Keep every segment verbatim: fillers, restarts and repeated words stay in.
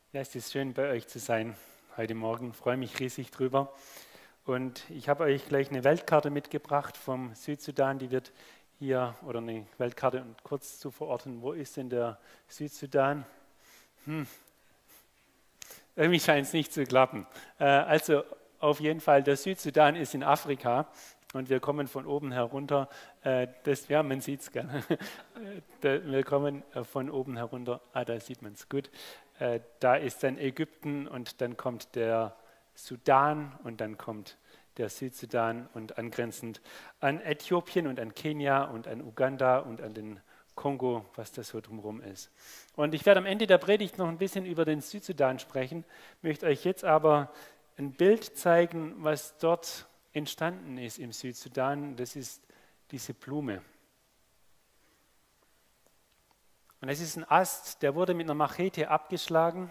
Ja, es ist schön, bei euch zu sein heute Morgen. Ich freue mich riesig drüber. Und ich habe euch gleich eine Weltkarte mitgebracht vom Südsudan. Die wird hier, oder eine Weltkarte, und kurz zu verorten, wo ist denn der Südsudan? Hm. Irgendwie scheint es nicht zu klappen. Äh, also auf jeden Fall, der Südsudan ist in Afrika. Und wir kommen von oben herunter, äh, das, ja, man sieht es gerne. Wir kommen äh, von oben herunter, ah, da sieht man es gut. Äh, da ist dann Ägypten und dann kommt der Sudan und dann kommt der Südsudan und angrenzend an Äthiopien und an Kenia und an Uganda und an den Kongo, was das so drumherum ist. Und ich werde am Ende der Predigt noch ein bisschen über den Südsudan sprechen, möchte euch jetzt aber ein Bild zeigen, was dort entstanden ist im Südsudan. Das ist diese Blume. Und es ist ein Ast, der wurde mit einer Machete abgeschlagen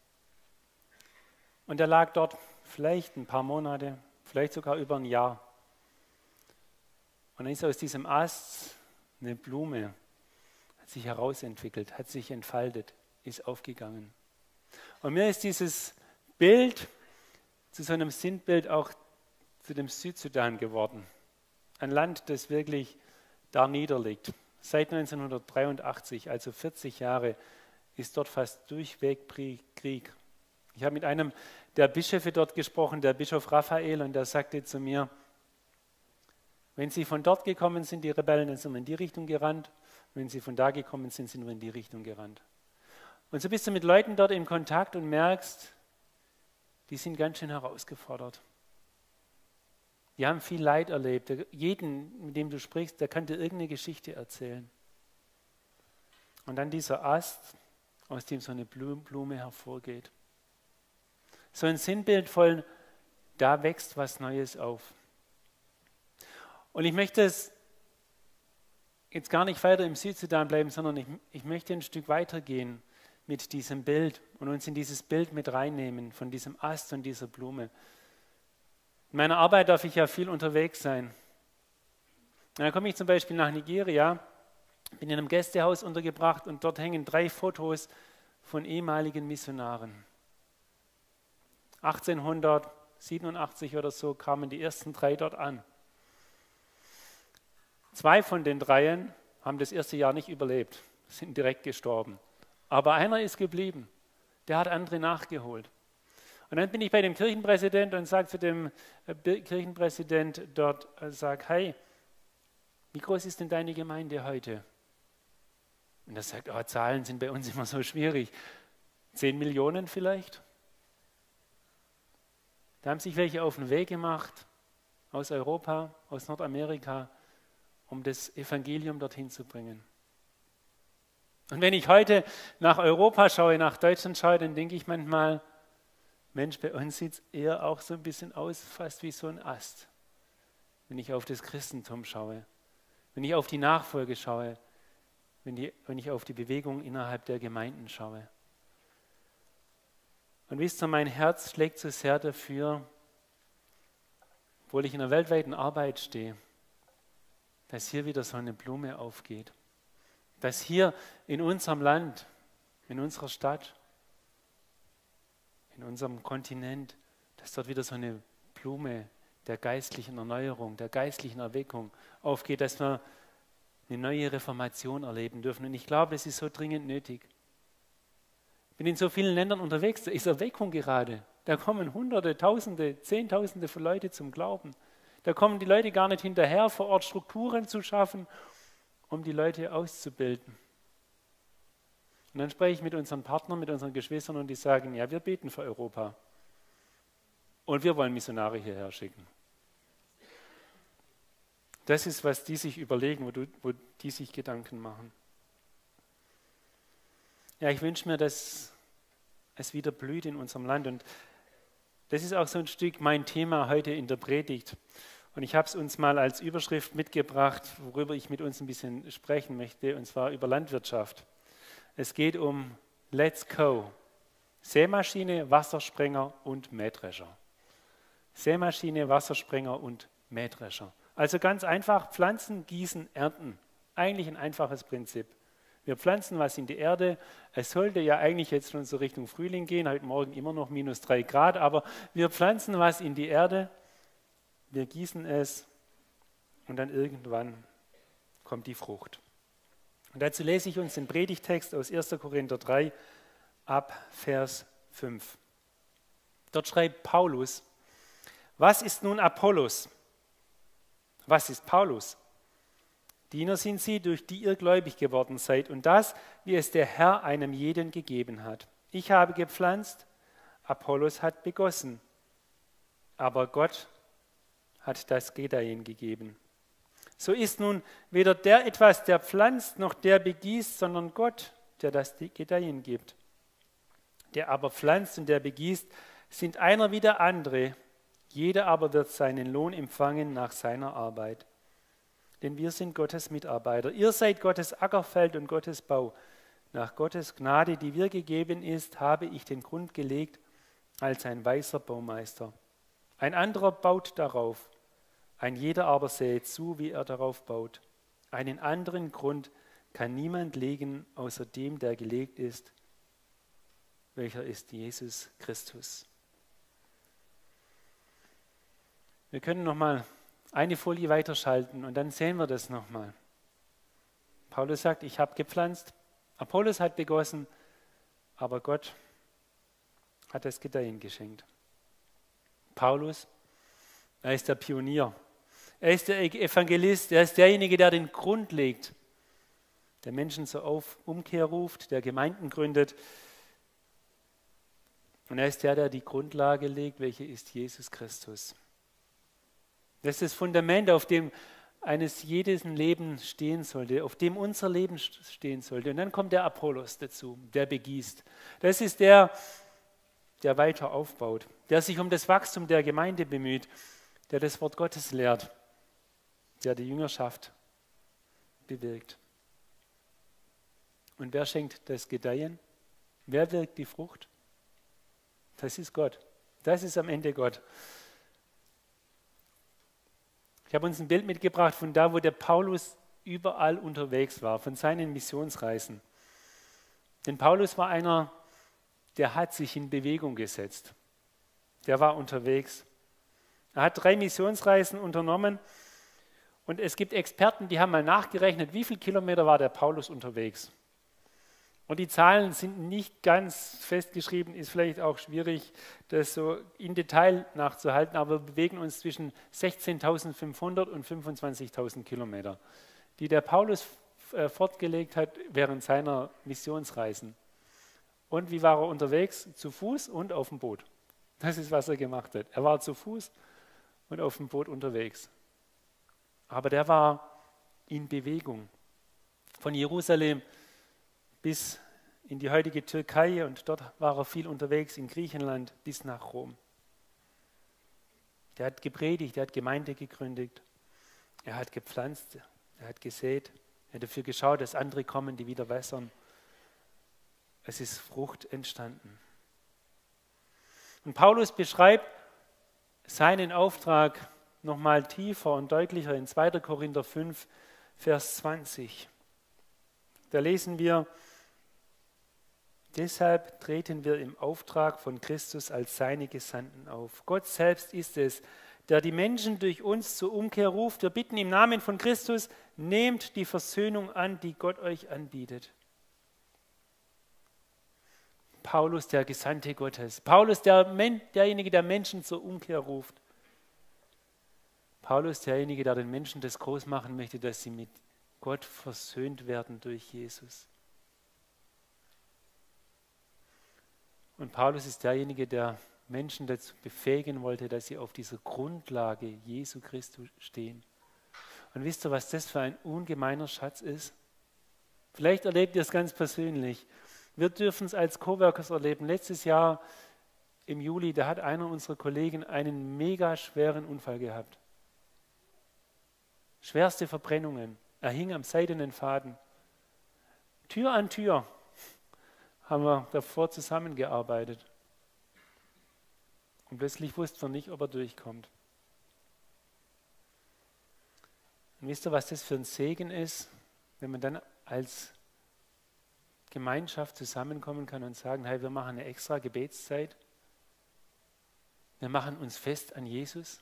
und der lag dort vielleicht ein paar Monate, vielleicht sogar über ein Jahr. Und dann ist aus diesem Ast eine Blume, hat sich herausentwickelt, hat sich entfaltet, ist aufgegangen. Und mir ist dieses Bild zu so einem Sinnbild auch zu dem Südsudan geworden. Ein Land, das wirklich da niederliegt. Seit neunzehnhundertdreiundachtzig, also vierzig Jahre, ist dort fast durchweg Krieg. Ich habe mit einem der Bischöfe dort gesprochen, der Bischof Raphael, und der sagte zu mir, wenn sie von dort gekommen sind, die Rebellen, dann sind wir in die Richtung gerannt. Wenn sie von da gekommen sind, sind wir in die Richtung gerannt. Und so bist du mit Leuten dort in Kontakt und merkst, die sind ganz schön herausgefordert. Die haben viel Leid erlebt. Jeden, mit dem du sprichst, der kann dir irgendeine Geschichte erzählen. Und dann dieser Ast, aus dem so eine Blume hervorgeht. So ein Sinnbild von, da wächst was Neues auf. Und ich möchte es jetzt gar nicht weiter im Südsudan bleiben, sondern ich, ich möchte ein Stück weitergehen mit diesem Bild und uns in dieses Bild mit reinnehmen, von diesem Ast und dieser Blume. In meiner Arbeit darf ich ja viel unterwegs sein. Und dann komme ich zum Beispiel nach Nigeria, bin in einem Gästehaus untergebracht und dort hängen drei Fotos von ehemaligen Missionaren. achtzehnhundertsiebenundachtzig oder so kamen die ersten drei dort an. Zwei von den dreien haben das erste Jahr nicht überlebt, sind direkt gestorben. Aber einer ist geblieben, der hat andere nachgeholt. Und dann bin ich bei dem Kirchenpräsident und sage zu dem Kirchenpräsident dort, sag, hey, wie groß ist denn deine Gemeinde heute? Und er sagt, oh, Zahlen sind bei uns immer so schwierig. Zehn Millionen vielleicht? Da haben sich welche auf den Weg gemacht, aus Europa, aus Nordamerika, um das Evangelium dorthin zu bringen. Und wenn ich heute nach Europa schaue, nach Deutschland schaue, dann denke ich manchmal, Mensch, bei uns sieht es eher auch so ein bisschen aus, fast wie so ein Ast. Wenn ich auf das Christentum schaue, wenn ich auf die Nachfolge schaue, wenn, die, wenn ich auf die Bewegung innerhalb der Gemeinden schaue. Und wisst ihr, mein Herz schlägt so sehr dafür, obwohl ich in einer weltweiten Arbeit stehe, dass hier wieder so eine Blume aufgeht. Dass hier in unserem Land, in unserer Stadt, in unserem Kontinent, dass dort wieder so eine Blume der geistlichen Erneuerung, der geistlichen Erweckung aufgeht, dass wir eine neue Reformation erleben dürfen. Und ich glaube, das ist so dringend nötig. Ich bin in so vielen Ländern unterwegs, da ist Erweckung gerade. Da kommen Hunderte, Tausende, Zehntausende von Leuten zum Glauben. Da kommen die Leute gar nicht hinterher, vor Ort Strukturen zu schaffen, um die Leute auszubilden. Und dann spreche ich mit unseren Partnern, mit unseren Geschwistern und die sagen, ja, wir beten für Europa. Und wir wollen Missionare hierher schicken. Das ist, was die sich überlegen, wo, du, wo die sich Gedanken machen. Ja, ich wünsche mir, dass es wieder blüht in unserem Land. Und das ist auch so ein Stück mein Thema heute in der Predigt. Und ich habe es uns mal als Überschrift mitgebracht, worüber ich mit uns ein bisschen sprechen möchte, und zwar über Landwirtschaft. Es geht um Let's Go. Sämaschine, Wassersprenger und Mähdrescher. Sämaschine, Wassersprenger und Mähdrescher. Also ganz einfach, pflanzen, gießen, ernten. Eigentlich ein einfaches Prinzip. Wir pflanzen was in die Erde. Es sollte ja eigentlich jetzt schon so Richtung Frühling gehen, heute Morgen immer noch minus drei Grad, aber wir pflanzen was in die Erde, wir gießen es und dann irgendwann kommt die Frucht. Und dazu lese ich uns den Predigtext aus erster Korinther drei ab Vers fünf. Dort schreibt Paulus: Was ist nun Apollos? Was ist Paulus? Diener sind sie, durch die ihr gläubig geworden seid, und das, wie es der Herr einem jeden gegeben hat. Ich habe gepflanzt, Apollos hat begossen, aber Gott hat das Gedeihen gegeben. So ist nun weder der etwas, der pflanzt, noch der begießt, sondern Gott, der das Gedeihen gibt. Der aber pflanzt und der begießt, sind einer wie der andere. Jeder aber wird seinen Lohn empfangen nach seiner Arbeit. Denn wir sind Gottes Mitarbeiter. Ihr seid Gottes Ackerfeld und Gottes Bau. Nach Gottes Gnade, die mir gegeben ist, habe ich den Grund gelegt als ein weiser Baumeister. Ein anderer baut darauf. Ein jeder aber säet zu, wie er darauf baut. Einen anderen Grund kann niemand legen, außer dem, der gelegt ist, welcher ist Jesus Christus. Wir können noch mal eine Folie weiterschalten und dann sehen wir das nochmal. Paulus sagt, ich habe gepflanzt, Apollos hat begossen, aber Gott hat das Gedeihen geschenkt. Paulus, er ist der Pionier, er ist der Evangelist, er ist derjenige, der den Grund legt, der Menschen zur Auf- Umkehr ruft, der Gemeinden gründet. Und er ist der, der die Grundlage legt, welche ist Jesus Christus. Das ist das Fundament, auf dem eines jeden Leben stehen sollte, auf dem unser Leben stehen sollte. Und dann kommt der Apollos dazu, der begießt. Das ist der, der weiter aufbaut, der sich um das Wachstum der Gemeinde bemüht, der das Wort Gottes lehrt, der die Jüngerschaft bewirkt. Und wer schenkt das Gedeihen? Wer wirkt die Frucht? Das ist Gott. Das ist am Ende Gott. Ich habe uns ein Bild mitgebracht von da, wo der Paulus überall unterwegs war, von seinen Missionsreisen. Denn Paulus war einer, der hat sich in Bewegung gesetzt. Der war unterwegs. Er hat drei Missionsreisen unternommen und es gibt Experten, die haben mal nachgerechnet, wie viele Kilometer war der Paulus unterwegs. Und die Zahlen sind nicht ganz festgeschrieben, ist vielleicht auch schwierig, das so in Detail nachzuhalten, aber wir bewegen uns zwischen sechzehntausendfünfhundert und fünfundzwanzigtausend Kilometer, die der Paulus äh, fortgelegt hat während seiner Missionsreisen. Und wie war er unterwegs? Zu Fuß und auf dem Boot. Das ist, was er gemacht hat. Er war zu Fuß und auf dem Boot unterwegs. Aber der war in Bewegung. Von Jerusalem bis in die heutige Türkei und dort war er viel unterwegs, in Griechenland bis nach Rom. Der hat gepredigt, er hat Gemeinde gegründet, er hat gepflanzt, er hat gesät, er hat dafür geschaut, dass andere kommen, die wieder wässern. Es ist Frucht entstanden. Und Paulus beschreibt seinen Auftrag nochmal tiefer und deutlicher in zweiter Korinther fünf, Vers zwanzig. Da lesen wir: Deshalb treten wir im Auftrag von Christus als seine Gesandten auf. Gott selbst ist es, der die Menschen durch uns zur Umkehr ruft. Wir bitten im Namen von Christus, nehmt die Versöhnung an, die Gott euch anbietet. Paulus, der Gesandte Gottes. Paulus, der, derjenige, der Menschen zur Umkehr ruft. Paulus, derjenige, der den Menschen das groß machen möchte, dass sie mit Gott versöhnt werden durch Jesus. Und Paulus ist derjenige, der Menschen dazu befähigen wollte, dass sie auf dieser Grundlage Jesu Christus stehen. Und wisst ihr, was das für ein ungemeiner Schatz ist? Vielleicht erlebt ihr es ganz persönlich. Wir dürfen es als Coworkers erleben. Letztes Jahr im Juli, da hat einer unserer Kollegen einen mega schweren Unfall gehabt. Schwerste Verbrennungen. Er hing am seidenen Faden. Tür an Tür haben wir davor zusammengearbeitet. Und plötzlich wussten wir nicht, ob er durchkommt. Und wisst ihr, was das für ein Segen ist, wenn man dann als Gemeinschaft zusammenkommen kann und sagen, hey, wir machen eine extra Gebetszeit. Wir machen uns fest an Jesus.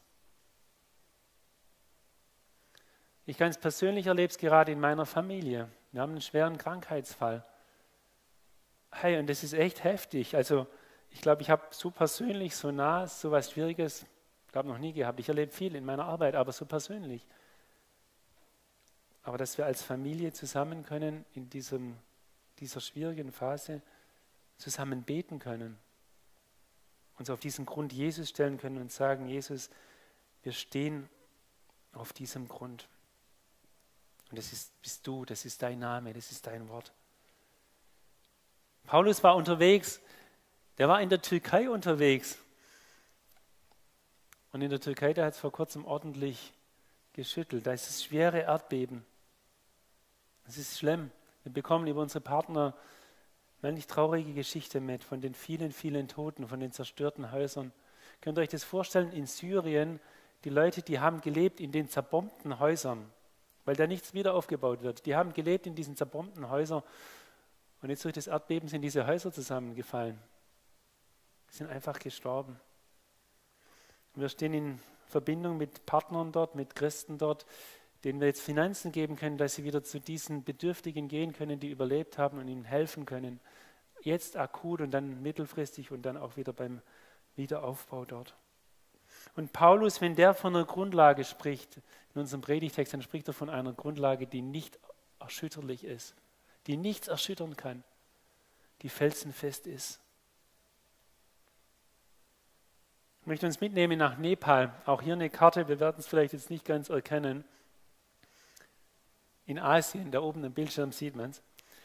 Ich ganz persönlich erlebe es gerade in meiner Familie. Wir haben einen schweren Krankheitsfall. Hey, und das ist echt heftig. Also ich glaube, ich habe so persönlich, so nah, so was Schwieriges, ich glaube noch nie gehabt. Ich erlebe viel in meiner Arbeit, aber so persönlich. Aber dass wir als Familie zusammen können, in diesem, dieser schwierigen Phase zusammen beten können, uns auf diesen Grund Jesus stellen können und sagen, Jesus, wir stehen auf diesem Grund. Und das ist, bist du, das ist dein Name, das ist dein Wort. Paulus war unterwegs, der war in der Türkei unterwegs. Und in der Türkei, da hat es vor kurzem ordentlich geschüttelt. Da ist es schwere Erdbeben. Das ist schlimm. Wir bekommen über unsere Partner manch traurige Geschichte mit von den vielen, vielen Toten, von den zerstörten Häusern. Könnt ihr euch das vorstellen, in Syrien, die Leute, die haben gelebt in den zerbombten Häusern, weil da nichts wieder aufgebaut wird. Die haben gelebt in diesen zerbombten Häusern und jetzt durch das Erdbeben sind diese Häuser zusammengefallen. Die sind einfach gestorben. Wir stehen in Verbindung mit Partnern dort, mit Christen dort, denen wir jetzt Finanzen geben können, dass sie wieder zu diesen Bedürftigen gehen können, die überlebt haben und ihnen helfen können. Jetzt akut und dann mittelfristig und dann auch wieder beim Wiederaufbau dort. Und Paulus, wenn der von einer Grundlage spricht, in unserem Predigtext, dann spricht er von einer Grundlage, die nicht erschütterlich ist, die nichts erschüttern kann, die felsenfest ist. Ich möchte uns mitnehmen nach Nepal. Auch hier eine Karte, wir werden es vielleicht jetzt nicht ganz erkennen. In Asien, da oben am Bildschirm sieht man es.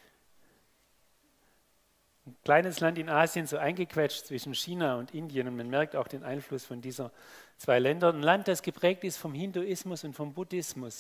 Ein kleines Land in Asien, so eingequetscht zwischen China und Indien. Und man merkt auch den Einfluss von dieser zwei Länder. Ein Land, das geprägt ist vom Hinduismus und vom Buddhismus.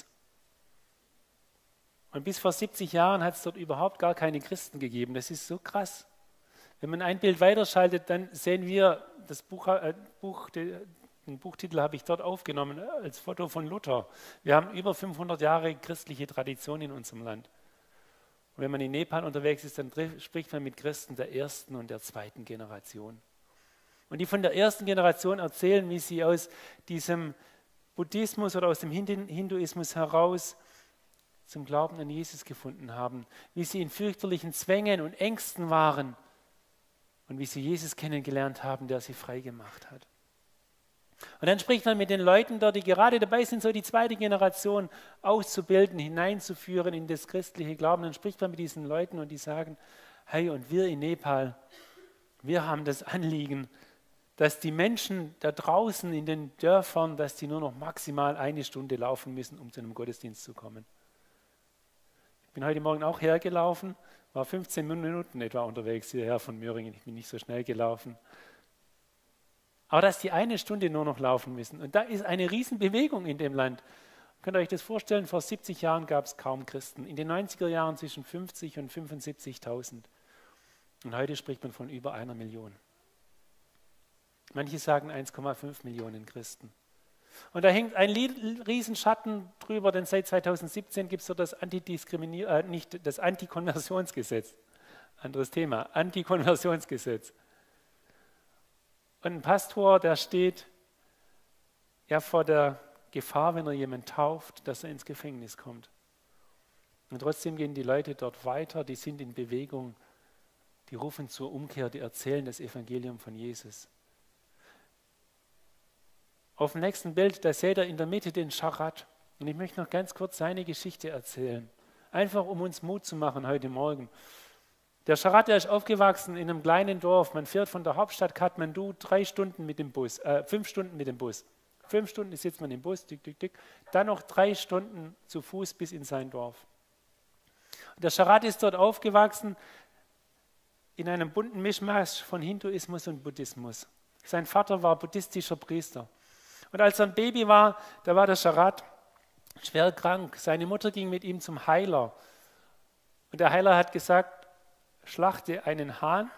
Und bis vor siebzig Jahren hat es dort überhaupt gar keine Christen gegeben. Das ist so krass. Wenn man ein Bild weiterschaltet, dann sehen wir, das Buch, äh, Buch, den Buchtitel habe ich dort aufgenommen, als Foto von Luther. Wir haben über fünfhundert Jahre christliche Tradition in unserem Land. Und wenn man in Nepal unterwegs ist, dann spricht man mit Christen der ersten und der zweiten Generation. Und die von der ersten Generation erzählen, wie sie aus diesem Buddhismus oder aus dem Hinduismus heraus zum Glauben an Jesus gefunden haben, wie sie in fürchterlichen Zwängen und Ängsten waren und wie sie Jesus kennengelernt haben, der sie frei gemacht hat. Und dann spricht man mit den Leuten dort, die gerade dabei sind, so die zweite Generation auszubilden, hineinzuführen in das christliche Glauben. Dann spricht man mit diesen Leuten und die sagen, hey, und wir in Nepal, wir haben das Anliegen, dass die Menschen da draußen in den Dörfern, dass die nur noch maximal eine Stunde laufen müssen, um zu einem Gottesdienst zu kommen. Ich bin heute Morgen auch hergelaufen, war fünfzehn Minuten etwa unterwegs hierher von Möhringen. Ich bin nicht so schnell gelaufen. Aber dass die eine Stunde nur noch laufen müssen. Und da ist eine Riesenbewegung in dem Land. Könnt ihr euch das vorstellen? Vor siebzig Jahren gab es kaum Christen. In den neunziger Jahren zwischen fünfzig und fünfundsiebzigtausend. Und heute spricht man von über einer Million. Manche sagen eins Komma fünf Millionen Christen. Und da hängt ein Riesenschatten drüber, denn seit zweitausendsiebzehn gibt es so das Antidiskriminier- äh, nicht das Antikonversionsgesetz. Anderes Thema, Antikonversionsgesetz. Und ein Pastor, der steht ja vor der Gefahr, wenn er jemanden tauft, dass er ins Gefängnis kommt. Und trotzdem gehen die Leute dort weiter, die sind in Bewegung, die rufen zur Umkehr, die erzählen das Evangelium von Jesus. Auf dem nächsten Bild, da seht ihr in der Mitte den Charat. Und ich möchte noch ganz kurz seine Geschichte erzählen. Einfach, um uns Mut zu machen heute Morgen. Der Charat, der ist aufgewachsen in einem kleinen Dorf. Man fährt von der Hauptstadt Kathmandu drei Stunden mit dem Bus, äh, fünf Stunden mit dem Bus. Fünf Stunden sitzt man im Bus, tick, tick, tick. Dann noch drei Stunden zu Fuß bis in sein Dorf. Und der Charat ist dort aufgewachsen in einem bunten Mischmasch von Hinduismus und Buddhismus. Sein Vater war buddhistischer Priester. Und als er ein Baby war, da war der Charat schwer krank. Seine Mutter ging mit ihm zum Heiler. Und der Heiler hat gesagt, schlachte einen Hahn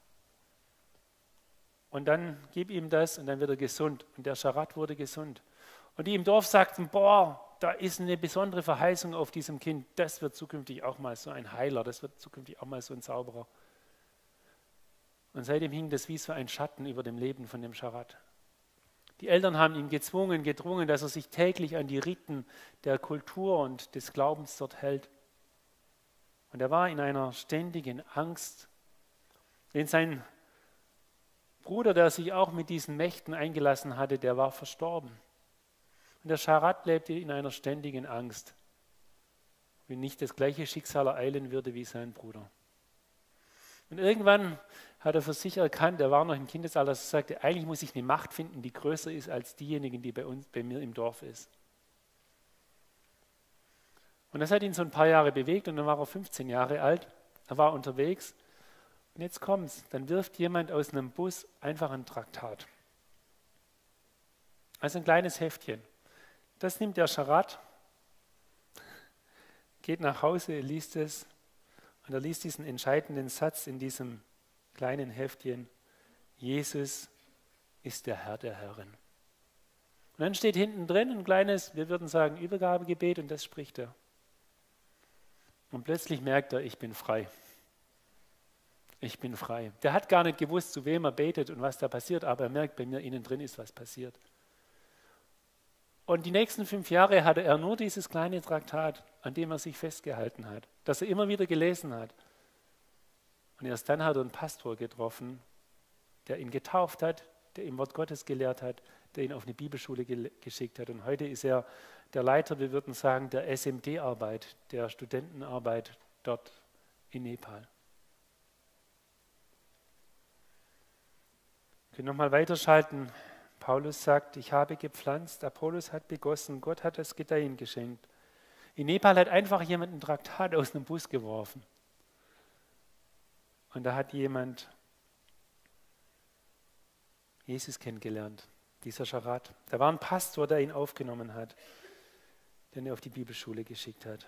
und dann gib ihm das und dann wird er gesund. Und der Charat wurde gesund. Und die im Dorf sagten, boah, da ist eine besondere Verheißung auf diesem Kind. Das wird zukünftig auch mal so ein Heiler, das wird zukünftig auch mal so ein Zauberer. Und seitdem hing das wie so ein Schatten über dem Leben von dem Scharat. Die Eltern haben ihn gezwungen, gedrungen, dass er sich täglich an die Riten der Kultur und des Glaubens dort hält. Und er war in einer ständigen Angst, denn sein Bruder, der sich auch mit diesen Mächten eingelassen hatte, der war verstorben. Und der Scharat lebte in einer ständigen Angst, wenn nicht das gleiche Schicksal ereilen würde wie sein Bruder. Und irgendwann hat er für sich erkannt, er war noch im Kindesalter, dass er sagte, eigentlich muss ich eine Macht finden, die größer ist als diejenige, die bei uns, bei mir im Dorf ist. Und das hat ihn so ein paar Jahre bewegt und dann war er fünfzehn Jahre alt, er war unterwegs und jetzt kommt's, dann wirft jemand aus einem Bus einfach ein Traktat. Also ein kleines Heftchen. Das nimmt der Scharat, geht nach Hause, liest es und er liest diesen entscheidenden Satz in diesem kleinen Heftchen: Jesus ist der Herr der Herren. Und dann steht hinten drin ein kleines, wir würden sagen, Übergabegebet und das spricht er. Und plötzlich merkt er, ich bin frei. Ich bin frei. Der hat gar nicht gewusst, zu wem er betet und was da passiert, aber er merkt, bei mir innen drin ist was passiert. Und die nächsten fünf Jahre hatte er nur dieses kleine Traktat, an dem er sich festgehalten hat, das er immer wieder gelesen hat. Und erst dann hat er einen Pastor getroffen, der ihn getauft hat, der ihm Wort Gottes gelehrt hat, der ihn auf eine Bibelschule ge- geschickt hat. Und heute ist er der Leiter, wir würden sagen, der S M D-Arbeit, der Studentenarbeit dort in Nepal. Wir können nochmal weiterschalten. Paulus sagt, ich habe gepflanzt, Apollos hat begossen, Gott hat das Gedeihen geschenkt. In Nepal hat einfach jemand ein Traktat aus einem Bus geworfen. Und da hat jemand Jesus kennengelernt, dieser Scharat. Da war ein Pastor, der ihn aufgenommen hat, den er auf die Bibelschule geschickt hat.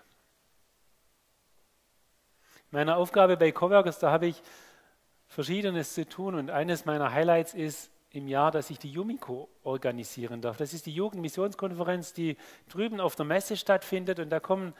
In meiner Aufgabe bei Coworkers, da habe ich Verschiedenes zu tun und eines meiner Highlights ist im Jahr, dass ich die Yumiko organisieren darf. Das ist die Jugendmissionskonferenz, die drüben auf der Messe stattfindet und da kommen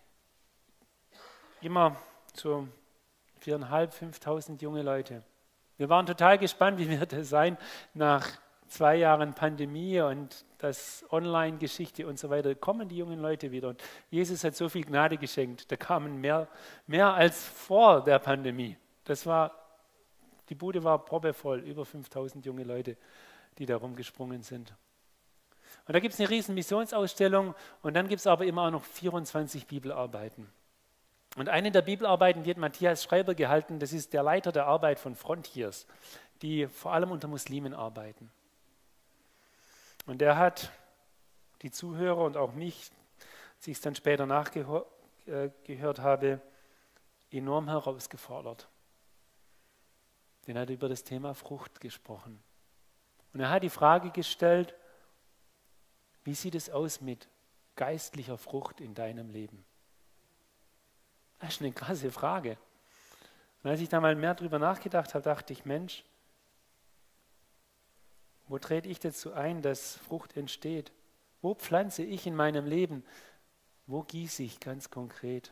immer so viertausendfünfhundert, fünftausend junge Leute. Wir waren total gespannt, wie wird es sein nach zwei Jahren Pandemie und das Online-Geschichte und so weiter, kommen die jungen Leute wieder. Und Jesus hat so viel Gnade geschenkt. Da kamen mehr, mehr als vor der Pandemie. Das war, die Bude war proppevoll, über fünftausend junge Leute, die da rumgesprungen sind. Und da gibt es eine riesen Missionsausstellung und dann gibt es aber immer auch noch vierundzwanzig Bibelarbeiten. Und eine der Bibelarbeiten, die hat Matthias Schreiber gehalten, das ist der Leiter der Arbeit von Frontiers, die vor allem unter Muslimen arbeiten. Und der hat die Zuhörer und auch mich, als ich es dann später nachgehört äh, habe, enorm herausgefordert. Denn er hat über das Thema Frucht gesprochen. Und er hat die Frage gestellt, wie sieht es aus mit geistlicher Frucht in deinem Leben? Das ist eine krasse Frage. Und als ich da mal mehr drüber nachgedacht habe, dachte ich, Mensch, wo trete ich dazu ein, dass Frucht entsteht? Wo pflanze ich in meinem Leben? Wo gieße ich ganz konkret?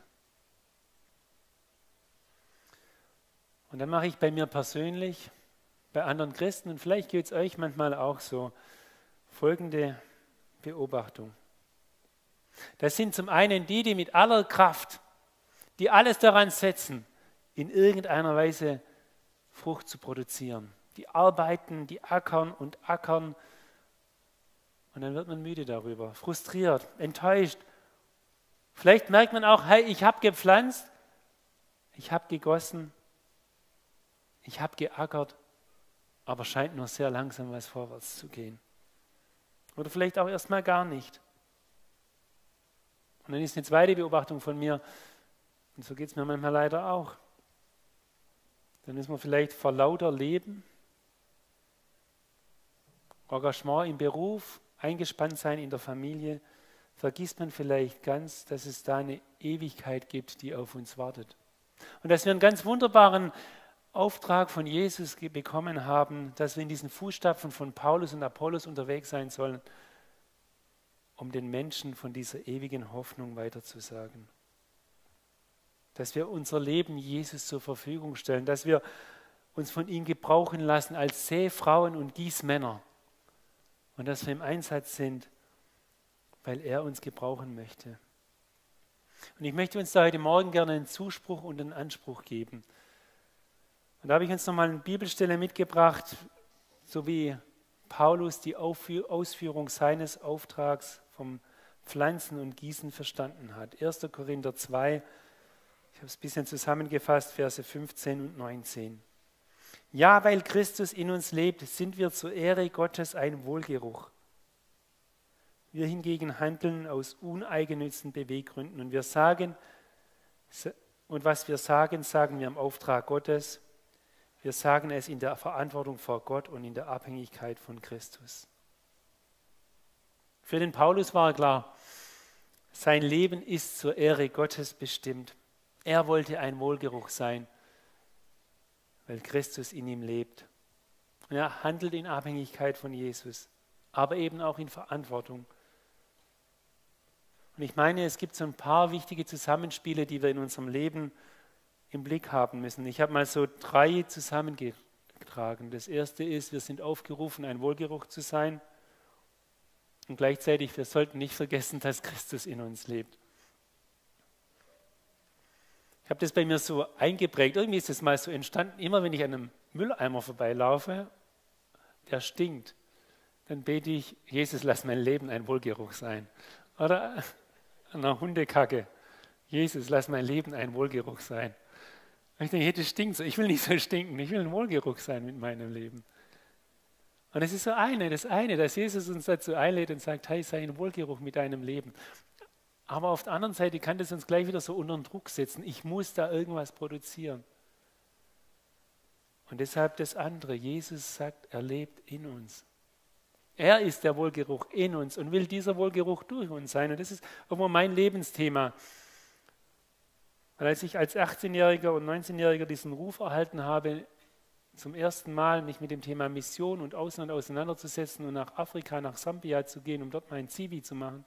Und dann mache ich bei mir persönlich, bei anderen Christen, und vielleicht geht es euch manchmal auch so, folgende Beobachtung. Das sind zum einen die, die mit aller Kraft, die alles daran setzen, in irgendeiner Weise Frucht zu produzieren. Die arbeiten, die ackern und ackern und dann wird man müde darüber, frustriert, enttäuscht. Vielleicht merkt man auch, hey, ich habe gepflanzt, ich habe gegossen, ich habe geackert, aber scheint nur sehr langsam was vorwärts zu gehen. Oder vielleicht auch erstmal gar nicht. Und dann ist eine zweite Beobachtung von mir, und so geht es mir manchmal leider auch. Dann ist man vielleicht vor lauter Leben, Engagement im Beruf, eingespannt sein in der Familie, vergisst man vielleicht ganz, dass es da eine Ewigkeit gibt, die auf uns wartet. Und dass wir einen ganz wunderbaren Auftrag von Jesus bekommen haben, dass wir in diesen Fußstapfen von Paulus und Apollos unterwegs sein sollen, um den Menschen von dieser ewigen Hoffnung weiterzusagen. Dass wir unser Leben Jesus zur Verfügung stellen, dass wir uns von ihm gebrauchen lassen als Seefrauen und Gießmänner und dass wir im Einsatz sind, weil er uns gebrauchen möchte. Und ich möchte uns da heute Morgen gerne einen Zuspruch und einen Anspruch geben. Und da habe ich uns nochmal eine Bibelstelle mitgebracht, so wie Paulus die Ausführung seines Auftrags vom Pflanzen und Gießen verstanden hat. erster Korinther zwei, ich habe es ein bisschen zusammengefasst, Verse fünfzehn und neunzehn. Ja, weil Christus in uns lebt, sind wir zur Ehre Gottes ein Wohlgeruch. Wir hingegen handeln aus uneigennützigen Beweggründen und wir sagen, und was wir sagen, sagen wir im Auftrag Gottes. Wir sagen es in der Verantwortung vor Gott und in der Abhängigkeit von Christus. Für den Paulus war klar, sein Leben ist zur Ehre Gottes bestimmt. Er wollte ein Wohlgeruch sein, weil Christus in ihm lebt. Und er handelt in Abhängigkeit von Jesus, aber eben auch in Verantwortung. Und ich meine, es gibt so ein paar wichtige Zusammenspiele, die wir in unserem Leben im Blick haben müssen. Ich habe mal so drei zusammengetragen. Das erste ist, wir sind aufgerufen, ein Wohlgeruch zu sein. Und gleichzeitig, wir sollten nicht vergessen, dass Christus in uns lebt. Ich habe das bei mir so eingeprägt. Irgendwie ist das mal so entstanden, immer wenn ich an einem Mülleimer vorbeilaufe, der stinkt, dann bete ich, Jesus, lass mein Leben ein Wohlgeruch sein. Oder an einer Hundekacke, Jesus, lass mein Leben ein Wohlgeruch sein. Und ich denke, hey, das stinkt so. Ich will nicht so stinken, ich will ein Wohlgeruch sein mit meinem Leben. Und es ist so eine, das eine, dass Jesus uns dazu einlädt und sagt, hey, sei ein Wohlgeruch mit deinem Leben. Aber auf der anderen Seite kann das uns gleich wieder so unter den Druck setzen. Ich muss da irgendwas produzieren. Und deshalb das andere. Jesus sagt, er lebt in uns. Er ist der Wohlgeruch in uns und will dieser Wohlgeruch durch uns sein. Und das ist irgendwo mein Lebensthema. Weil als ich als achtzehnjähriger und neunzehnjähriger diesen Ruf erhalten habe, zum ersten Mal mich mit dem Thema Mission und Ausland auseinanderzusetzen und nach Afrika, nach Sambia zu gehen, um dort mein Zivi zu machen,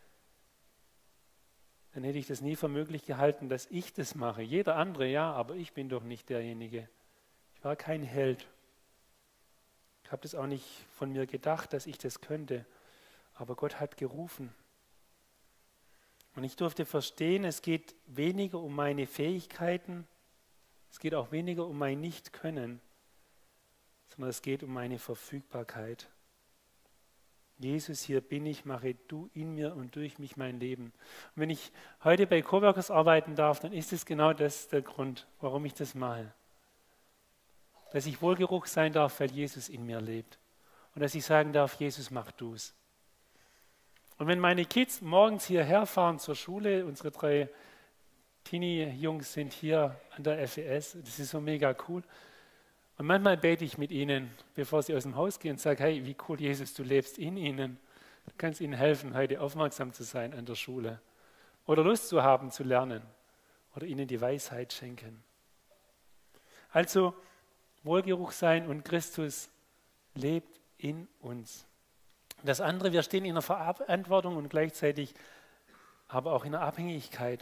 dann hätte ich das nie für möglich gehalten, dass ich das mache. Jeder andere ja, aber ich bin doch nicht derjenige. Ich war kein Held. Ich habe das auch nicht von mir gedacht, dass ich das könnte. Aber Gott hat gerufen. Und ich durfte verstehen, es geht weniger um meine Fähigkeiten, es geht auch weniger um mein Nicht-Können, sondern es geht um meine Verfügbarkeit. Jesus, hier bin ich, mache du in mir und durch mich mein Leben. Und wenn ich heute bei Coworkers arbeiten darf, dann ist es genau das der Grund, warum ich das mache. Dass ich Wohlgeruch sein darf, weil Jesus in mir lebt. Und dass ich sagen darf, Jesus, mach du's. Und wenn meine Kids morgens hierher fahren zur Schule, unsere drei Teenie-Jungs sind hier an der F E S, das ist so mega cool. Und manchmal bete ich mit ihnen, bevor sie aus dem Haus gehen und sage, hey, wie cool, Jesus, du lebst in ihnen. Du kannst ihnen helfen, heute aufmerksam zu sein an der Schule. Oder Lust zu haben, zu lernen. Oder ihnen die Weisheit schenken. Also, Wohlgeruch sein und Christus lebt in uns. Das andere, wir stehen in der Verantwortung und gleichzeitig aber auch in der Abhängigkeit.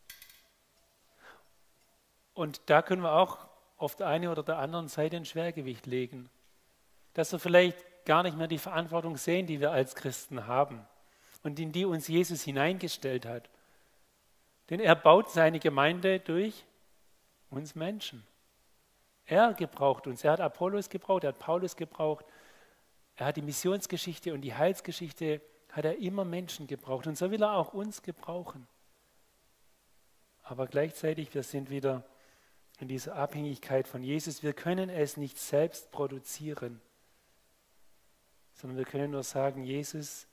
Und da können wir auch auf der einen oder der anderen Seite ein Schwergewicht legen. Dass wir vielleicht gar nicht mehr die Verantwortung sehen, die wir als Christen haben und in die uns Jesus hineingestellt hat. Denn er baut seine Gemeinde durch uns Menschen. Er gebraucht uns. Er hat Apollos gebraucht, er hat Paulus gebraucht. Er hat die Missionsgeschichte und die Heilsgeschichte, hat er immer Menschen gebraucht. Und so will er auch uns gebrauchen. Aber gleichzeitig, wir sind wieder in dieser Abhängigkeit von Jesus. Wir können es nicht selbst produzieren, sondern wir können nur sagen, Jesus,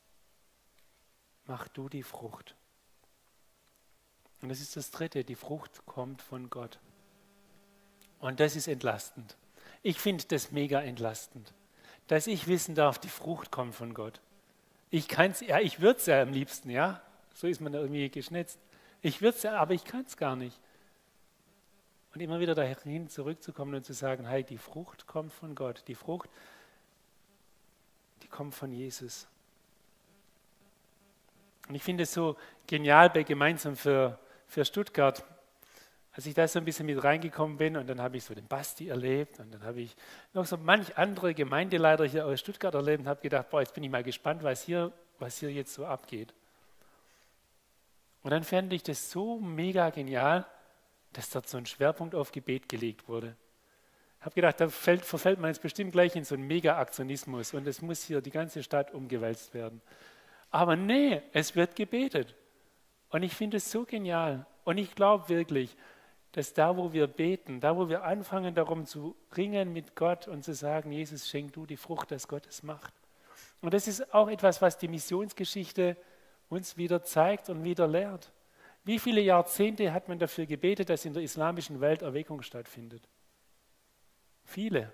mach du die Frucht. Und das ist das Dritte, die Frucht kommt von Gott. Und das ist entlastend. Ich finde das mega entlastend, dass ich wissen darf, die Frucht kommt von Gott. Ich kann's, ja, ich würde es ja am liebsten, ja, so ist man da irgendwie geschnitzt. Ich würde es ja, aber ich kann es gar nicht. Und immer wieder dahin zurückzukommen und zu sagen, hey, die Frucht kommt von Gott. Die Frucht, die kommt von Jesus. Und ich finde es so genial bei Gemeinsam für, für Stuttgart, als ich da so ein bisschen mit reingekommen bin und dann habe ich so den Basti erlebt und dann habe ich noch so manch andere Gemeindeleiter hier aus Stuttgart erlebt und habe gedacht, boah, jetzt bin ich mal gespannt, was hier, was hier jetzt so abgeht. Und dann fand ich das so mega genial, dass dort so ein Schwerpunkt auf Gebet gelegt wurde. Ich habe gedacht, da fällt, verfällt man jetzt bestimmt gleich in so einen Mega-Aktionismus und es muss hier die ganze Stadt umgewälzt werden. Aber nee, es wird gebetet. Und ich finde es so genial. Und ich glaube wirklich, dass da, wo wir beten, da, wo wir anfangen, darum zu ringen mit Gott und zu sagen, Jesus, schenk du die Frucht, dass Gott es macht. Und das ist auch etwas, was die Missionsgeschichte uns wieder zeigt und wieder lehrt. Wie viele Jahrzehnte hat man dafür gebetet, dass in der islamischen Welt Erweckung stattfindet? Viele.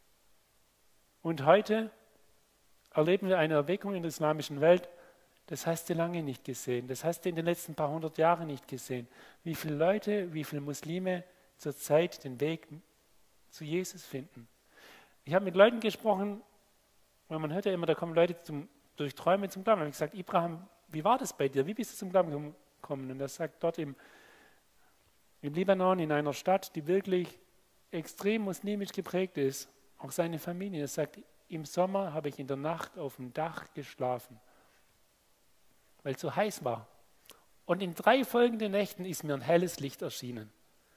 Und heute erleben wir eine Erweckung in der islamischen Welt, das hast du lange nicht gesehen. Das hast du in den letzten paar hundert Jahren nicht gesehen. Wie viele Leute, wie viele Muslime zurzeit den Weg zu Jesus finden. Ich habe mit Leuten gesprochen, weil man hört ja immer, da kommen Leute zum, durch Träume zum Glauben. Da habe ich gesagt, Ibrahim, wie war das bei dir? Wie bist du zum Glauben gekommen? Und er sagt, dort im, im Libanon, in einer Stadt, die wirklich extrem muslimisch geprägt ist, auch seine Familie. Er sagt, im Sommer habe ich in der Nacht auf dem Dach geschlafen, weil es so heiß war. Und in drei folgenden Nächten ist mir ein helles Licht erschienen.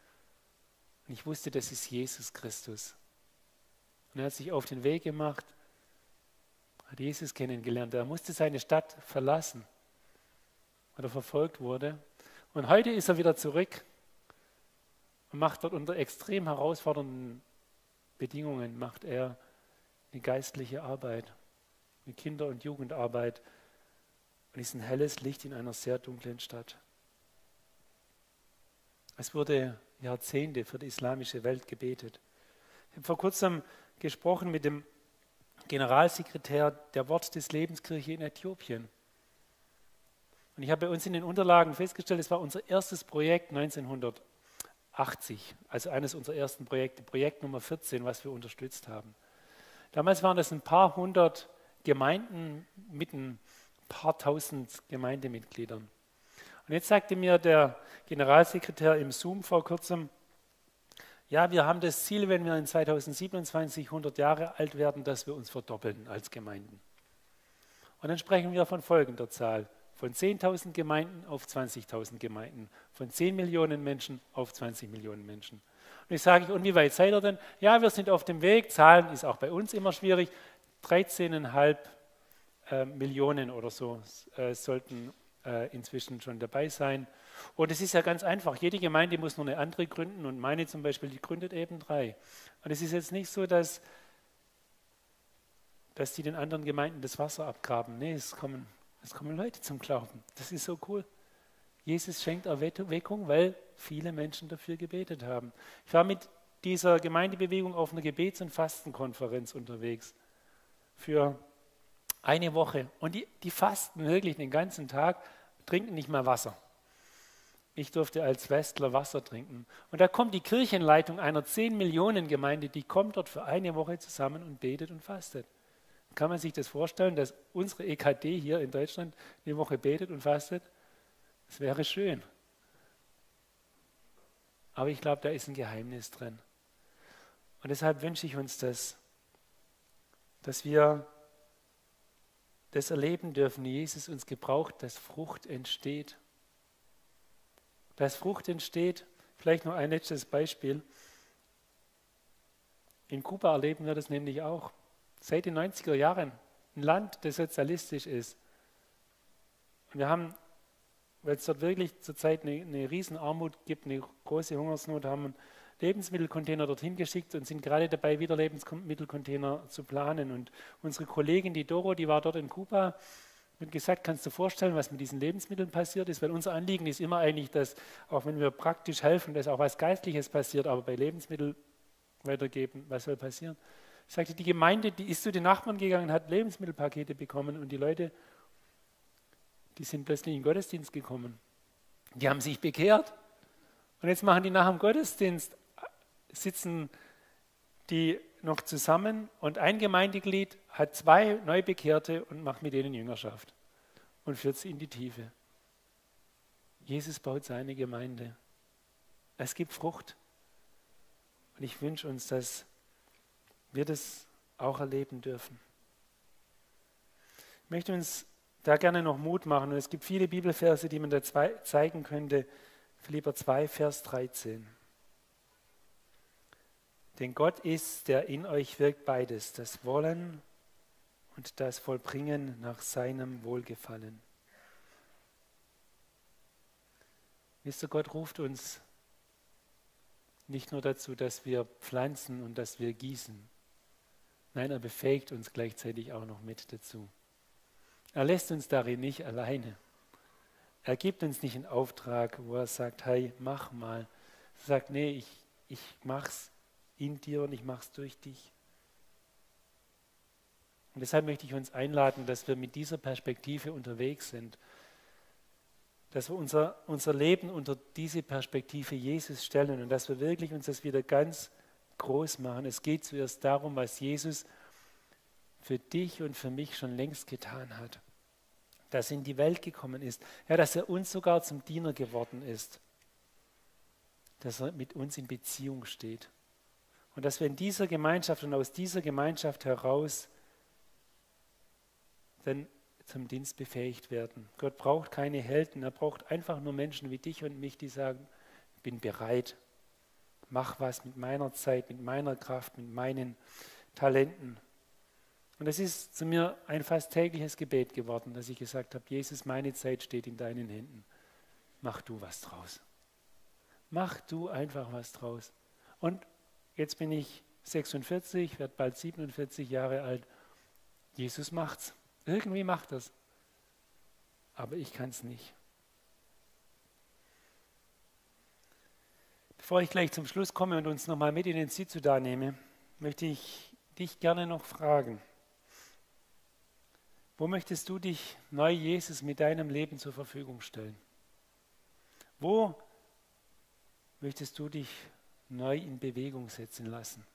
Und ich wusste, das ist Jesus Christus. Und er hat sich auf den Weg gemacht, hat Jesus kennengelernt. Er musste seine Stadt verlassen, weil er verfolgt wurde. Und heute ist er wieder zurück und macht dort unter extrem herausfordernden Bedingungen, macht er eine geistliche Arbeit, eine Kinder- und Jugendarbeit und ist ein helles Licht in einer sehr dunklen Stadt. Es wurde Jahrzehnte für die islamische Welt gebetet. Ich habe vor kurzem gesprochen mit dem Generalsekretär der Wort des Lebenskirche in Äthiopien. Und ich habe bei uns in den Unterlagen festgestellt, es war unser erstes Projekt neunzehnhundertachtzig, also eines unserer ersten Projekte, Projekt Nummer vierzehn, was wir unterstützt haben. Damals waren das ein paar hundert Gemeinden mit ein paar tausend Gemeindemitgliedern. Und jetzt sagte mir der Generalsekretär im Zoom vor kurzem, ja, wir haben das Ziel, wenn wir in zweitausendsiebenundzwanzig hundert Jahre alt werden, dass wir uns verdoppeln als Gemeinden. Und dann sprechen wir von folgender Zahl, von zehntausend Gemeinden auf zwanzigtausend Gemeinden, von zehn Millionen Menschen auf zwanzig Millionen Menschen. Und ich sage, und wie weit seid ihr denn? Ja, wir sind auf dem Weg, Zahlen ist auch bei uns immer schwierig, dreizehn Komma fünf äh, Millionen oder so äh, sollten äh, inzwischen schon dabei sein. Und es ist ja ganz einfach, jede Gemeinde muss nur eine andere gründen und meine zum Beispiel, die gründet eben drei. Und es ist jetzt nicht so, dass, dass die den anderen Gemeinden das Wasser abgraben. Nee, es kommen, es kommen Leute zum Glauben. Das ist so cool. Jesus schenkt Erweckung, weil viele Menschen dafür gebetet haben. Ich war mit dieser Gemeindebewegung auf einer Gebets- und Fastenkonferenz unterwegs für eine Woche. Und die, die fasten wirklich den ganzen Tag, trinken nicht mal Wasser. Ich durfte als Westler Wasser trinken. Und da kommt die Kirchenleitung einer zehn Millionen Gemeinde, die kommt dort für eine Woche zusammen und betet und fastet. Kann man sich das vorstellen, dass unsere E K D hier in Deutschland eine Woche betet und fastet? Das wäre schön. Aber ich glaube, da ist ein Geheimnis drin. Und deshalb wünsche ich uns das, dass wir das erleben dürfen, wie Jesus uns gebraucht, dass Frucht entsteht. Dass Frucht entsteht, vielleicht noch ein letztes Beispiel. In Kuba erleben wir das nämlich auch. Seit den neunziger Jahren. Ein Land, das sozialistisch ist. Und wir haben, weil es dort wirklich zurzeit eine, eine Riesenarmut gibt, eine große Hungersnot, haben einen Lebensmittelcontainer dorthin geschickt und sind gerade dabei, wieder Lebensmittelcontainer zu planen. Und unsere Kollegin, die Doro, die war dort in Kuba, hat gesagt, kannst du dir vorstellen, was mit diesen Lebensmitteln passiert ist? Weil unser Anliegen ist immer eigentlich, dass, auch wenn wir praktisch helfen, dass auch was Geistliches passiert, aber bei Lebensmitteln weitergeben, was soll passieren? Ich sagte, die Gemeinde, die ist zu den Nachbarn gegangen, hat Lebensmittelpakete bekommen und die Leute, die sind plötzlich in den Gottesdienst gekommen. Die haben sich bekehrt. Und jetzt machen die nach dem Gottesdienst, sitzen die noch zusammen und ein Gemeindeglied hat zwei Neubekehrte und macht mit denen Jüngerschaft. und führt sie in die Tiefe. Jesus baut seine Gemeinde. Es gibt Frucht. Und ich wünsche uns, dass wir das auch erleben dürfen. Ich möchte uns da gerne noch Mut machen. Und es gibt viele Bibelverse, die man da zwei zeigen könnte. Philipper zwei, Vers dreizehn. Denn Gott ist, der in euch wirkt beides, das Wollen und das Vollbringen nach seinem Wohlgefallen. Wisst ihr, Gott ruft uns nicht nur dazu, dass wir pflanzen und dass wir gießen. Nein, er befähigt uns gleichzeitig auch noch mit dazu. Er lässt uns darin nicht alleine. Er gibt uns nicht einen Auftrag, wo er sagt, hey, mach mal. Er sagt, nee, ich, ich mach's in dir und ich mach's durch dich. Und deshalb möchte ich uns einladen, dass wir mit dieser Perspektive unterwegs sind. Dass wir unser, unser Leben unter diese Perspektive Jesus stellen und dass wir wirklich uns das wieder ganz groß machen. Es geht zuerst darum, was Jesus für dich und für mich schon längst getan hat. Dass er in die Welt gekommen ist. Ja, dass er uns sogar zum Diener geworden ist. Dass er mit uns in Beziehung steht. Und dass wir in dieser Gemeinschaft und aus dieser Gemeinschaft heraus dann zum Dienst befähigt werden. Gott braucht keine Helden, er braucht einfach nur Menschen wie dich und mich, die sagen, ich bin bereit, mach was mit meiner Zeit, mit meiner Kraft, mit meinen Talenten. Und es ist zu mir ein fast tägliches Gebet geworden, dass ich gesagt habe, Jesus, meine Zeit steht in deinen Händen. Mach du was draus. Mach du einfach was draus. Und jetzt bin ich sechsundvierzig, werde bald siebenundvierzig Jahre alt. Jesus macht's. Irgendwie macht das. Aber ich kann es nicht. Bevor ich gleich zum Schluss komme und uns nochmal mit in den Südsudan nehme, möchte ich dich gerne noch fragen. Wo möchtest du dich neu Jesus mit deinem Leben zur Verfügung stellen? Wo möchtest du dich neu in Bewegung setzen lassen?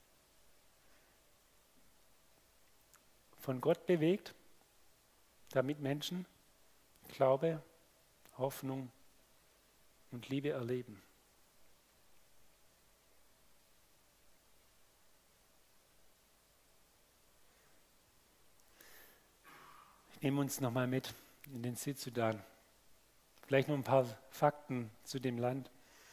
Von Gott bewegt, damit Menschen Glaube, Hoffnung und Liebe erleben. Ich nehme uns nochmal mit in den Südsudan. Vielleicht noch ein paar Fakten zu dem Land.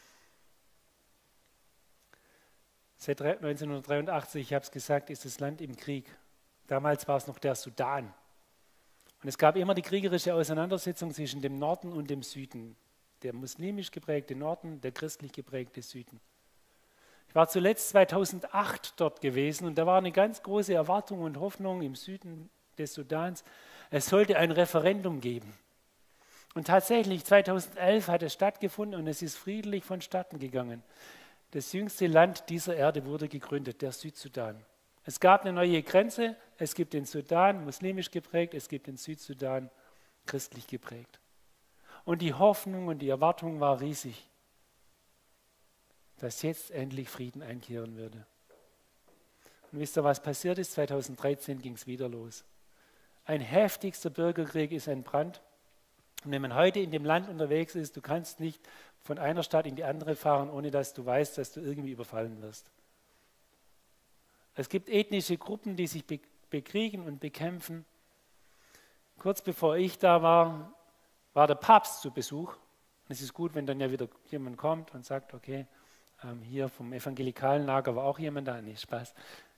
Seit neunzehnhundertdreiundachtzig, ich habe es gesagt, ist das Land im Krieg. Damals war es noch der Sudan. Und es gab immer die kriegerische Auseinandersetzung zwischen dem Norden und dem Süden. Der muslimisch geprägte Norden, der christlich geprägte Süden. Ich war zuletzt zweitausendacht dort gewesen und da war eine ganz große Erwartung und Hoffnung im Süden des Sudans. Es sollte ein Referendum geben. Und tatsächlich, zweitausendelf hat es stattgefunden und es ist friedlich vonstatten gegangen. Das jüngste Land dieser Erde wurde gegründet, der Südsudan. Es gab eine neue Grenze, es gibt den Sudan, muslimisch geprägt, es gibt den Südsudan, christlich geprägt. Und die Hoffnung und die Erwartung war riesig, dass jetzt endlich Frieden einkehren würde. Und wisst ihr, was passiert ist? zweitausenddreizehn ging es wieder los. Ein heftigster Bürgerkrieg ist entbrannt. Und wenn man heute in dem Land unterwegs ist, du kannst nicht von einer Stadt in die andere fahren, ohne dass du weißt, dass du irgendwie überfallen wirst. Es gibt ethnische Gruppen, die sich be- bekriegen und bekämpfen. Kurz bevor ich da war, war der Papst zu Besuch. Und es ist gut, wenn dann ja wieder jemand kommt und sagt, okay, ähm, hier vom evangelikalen Lager war auch jemand da. Nee, Spaß.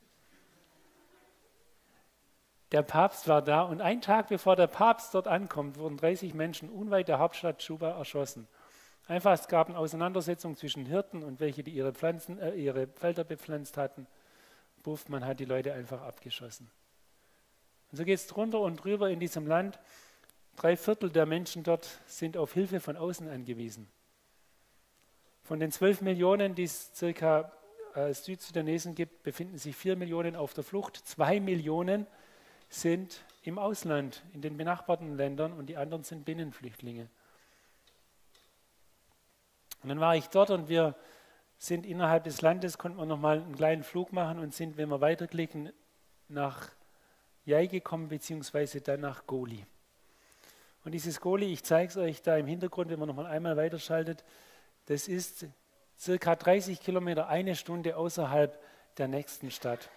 Der Papst war da und einen Tag bevor der Papst dort ankommt, wurden dreißig Menschen unweit der Hauptstadt Juba erschossen. Einfach, es gab eine Auseinandersetzung zwischen Hirten und welche, die ihre, Pflanzen, äh, ihre Felder bepflanzt hatten. Buff, man hat die Leute einfach abgeschossen. Und so geht es drunter und drüber in diesem Land. Drei Viertel der Menschen dort sind auf Hilfe von außen angewiesen. Von den zwölf Millionen, die es circa äh, Südsudanesen gibt, befinden sich vier Millionen auf der Flucht. Zwei Millionen sind im Ausland, in den benachbarten Ländern und die anderen sind Binnenflüchtlinge. Und dann war ich dort und wir sind innerhalb des Landes, konnten wir nochmal einen kleinen Flug machen und sind, wenn wir weiterklicken, nach Yai gekommen, beziehungsweise dann nach Goli. Und dieses Goli, ich zeige es euch da im Hintergrund, wenn man nochmal einmal weiterschaltet, das ist circa dreißig Kilometer, eine Stunde außerhalb der nächsten Stadt.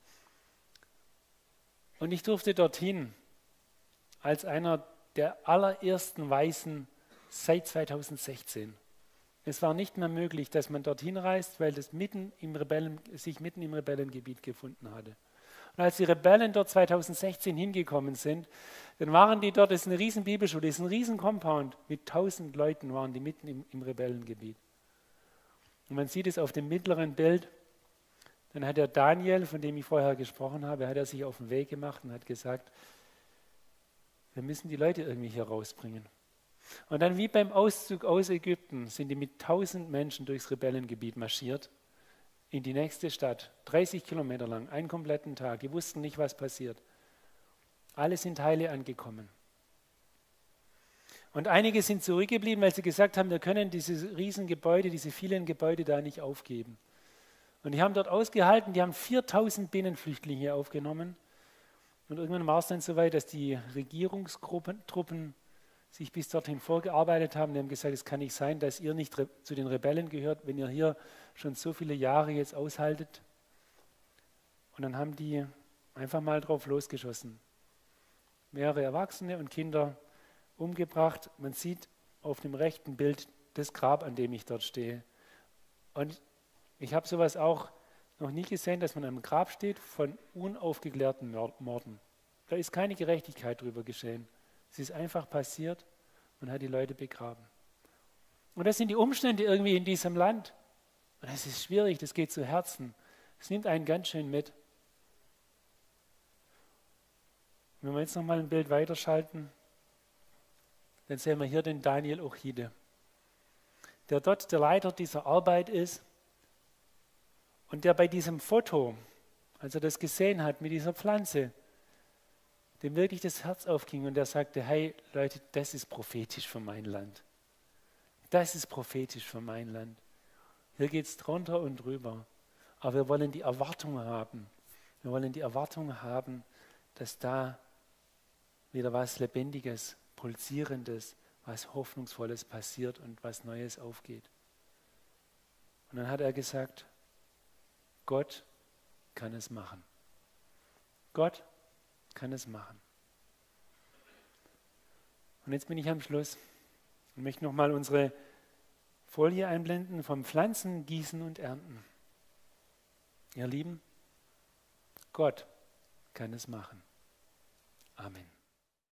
Und ich durfte dorthin als einer der allerersten Weißen seit zweitausendsechzehn. Es war nicht mehr möglich, dass man dorthin reist, weil das mitten im Rebellen, sich mitten im Rebellengebiet gefunden hatte. Und als die Rebellen dort zweitausendsechzehn hingekommen sind, dann waren die dort, das ist eine riesen Bibelschule, das ist ein riesen Compound, mit tausend Leuten waren die mitten im, im Rebellengebiet. Und man sieht es auf dem mittleren Bild, dann hat der Daniel, von dem ich vorher gesprochen habe, hat er sich auf den Weg gemacht und hat gesagt, wir müssen die Leute irgendwie hier rausbringen. Und dann wie beim Auszug aus Ägypten sind die mit tausend Menschen durchs Rebellengebiet marschiert in die nächste Stadt, dreißig Kilometer lang, einen kompletten Tag. Die wussten nicht, was passiert. Alle sind heile angekommen. Und einige sind zurückgeblieben, weil sie gesagt haben, wir können diese riesen Gebäude, diese vielen Gebäude da nicht aufgeben. Und die haben dort ausgehalten, die haben viertausend Binnenflüchtlinge aufgenommen. Und irgendwann war es dann so weit, dass die Regierungstruppen sich bis dorthin vorgearbeitet haben. Die haben gesagt, es kann nicht sein, dass ihr nicht zu den Rebellen gehört, wenn ihr hier schon so viele Jahre jetzt aushaltet. Und dann haben die einfach mal drauf losgeschossen. Mehrere Erwachsene und Kinder umgebracht. Man sieht auf dem rechten Bild das Grab, an dem ich dort stehe. Und ich habe sowas auch noch nie gesehen, dass man am Grab steht von unaufgeklärten Morden. Da ist keine Gerechtigkeit drüber geschehen. Es ist einfach passiert und hat die Leute begraben. Und das sind die Umstände irgendwie in diesem Land. Und das ist schwierig, das geht zu Herzen. Es nimmt einen ganz schön mit. Und wenn wir jetzt nochmal ein Bild weiterschalten, dann sehen wir hier den Daniel Ochide, der dort der Leiter dieser Arbeit ist und der bei diesem Foto, als er das gesehen hat mit dieser Pflanze, dem wirklich das Herz aufging und der sagte, hey Leute, das ist prophetisch für mein Land. Das ist prophetisch für mein Land. Hier geht es drunter und drüber. Aber wir wollen die Erwartung haben. Wir wollen die Erwartung haben, dass da wieder was Lebendiges, Pulsierendes, was Hoffnungsvolles passiert und was Neues aufgeht. Und dann hat er gesagt, Gott kann es machen. Gott kann es machen. Und jetzt bin ich am Schluss und möchte nochmal unsere Folie einblenden vom Pflanzen, Gießen und Ernten. Ihr Lieben, Gott kann es machen. Amen.